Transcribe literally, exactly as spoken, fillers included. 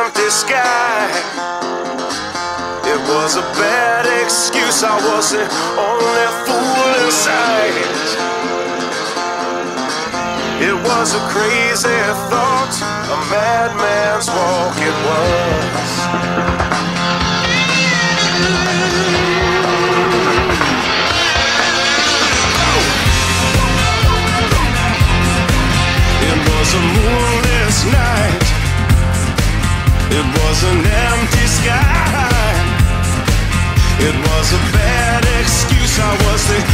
empty sky. It was a bad excuse, I was the only fool in sight. It was a crazy thought, a madman's walk it was. It was a moonless night. It was an empty sky. It was a bad excuse, I was the